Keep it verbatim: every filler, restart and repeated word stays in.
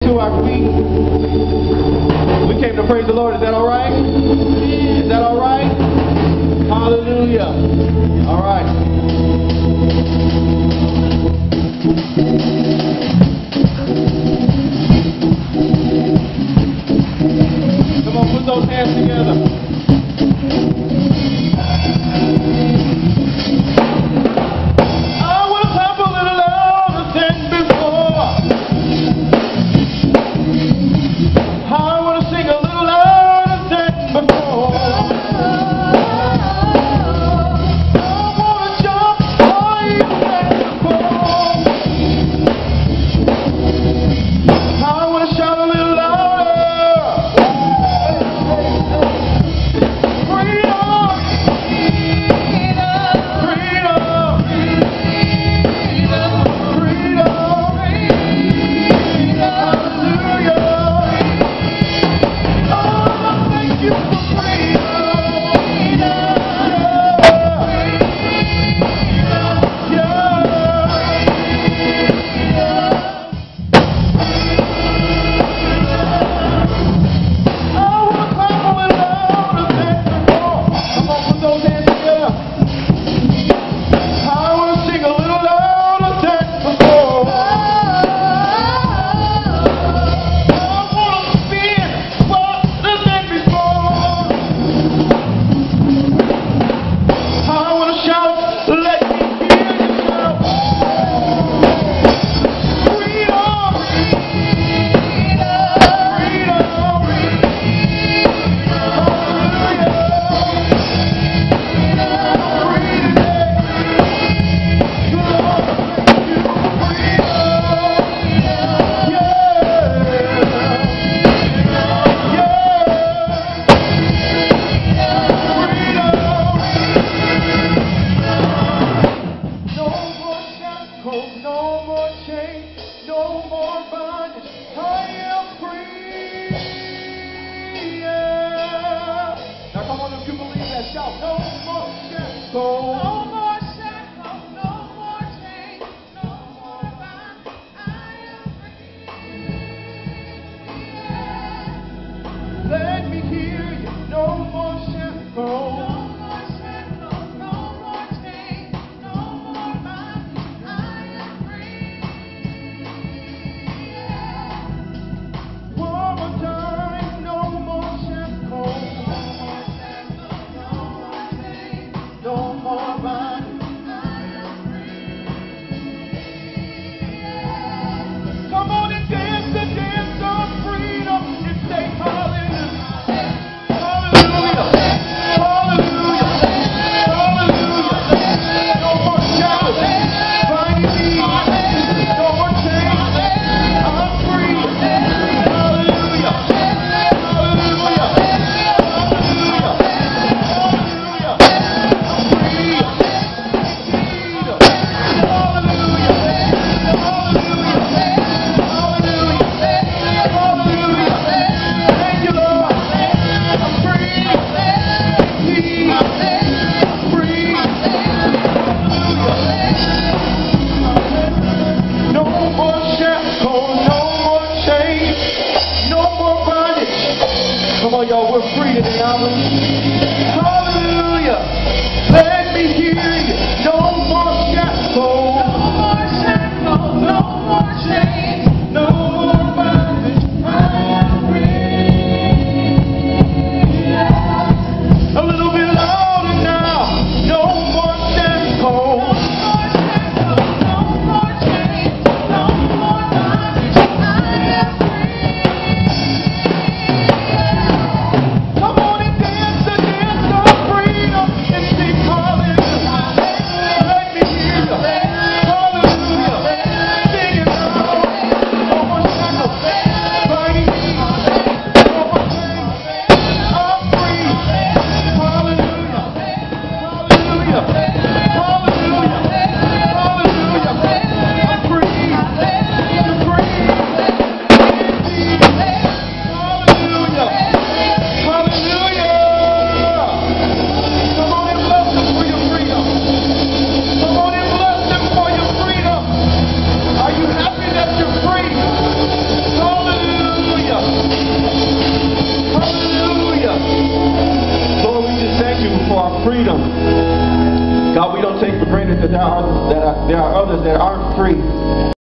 To our feet. We came to praise the Lord. Is that all right? Is that all right? Hallelujah. All right. Come on, put those hands together. Come on and dance the dance of freedom and sing hallelujah. our freedom. God, we don't take for granted that there are, that are, there are others that aren't free.